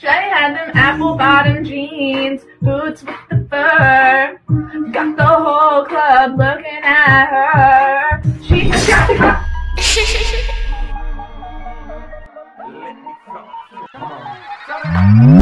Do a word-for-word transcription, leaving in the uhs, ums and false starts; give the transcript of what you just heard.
Shawty had them apple bottom jeans, boots with the fur. Got the whole club looking at her. She just got the club. Come on.